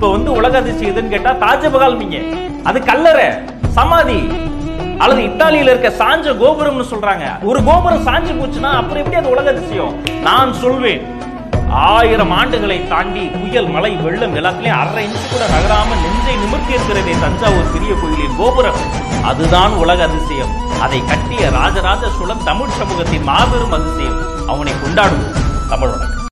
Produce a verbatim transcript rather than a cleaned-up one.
இப்ப வந்து உலக அதிசயம் கேட்டா தாஜ்மஹால் நீங்க அது கல்லறை சமாதி அல்லது இத்தாலியில இருக்க சாஞ்ச கோபுரம்னு சொல்றாங்க. ஒரு கோபுரம் சாஞ்சு போச்சுன்னா அப்புறம் எப்படி அது உலக அதிசயம்? நான் சொல்வேன், ஆயிரம் ஆண்டுகளை தாண்டி புயல் மழை வெள்ளம் எல்லாத்துலயும் அரை இன்ச்சு கூட நகராம நெஞ்சை நிமிர்த்தி இருக்கிறதே தஞ்சாவூர் பெரிய கோயிலின் கோபுரம், அதுதான் உலக அதிசயம். அதை கட்டிய ராஜராஜ சோழன் தமிழ் சமூகத்தின் மாபெரும் அதிசயம். அவனை கொண்டாடுவோம் தமிழோட.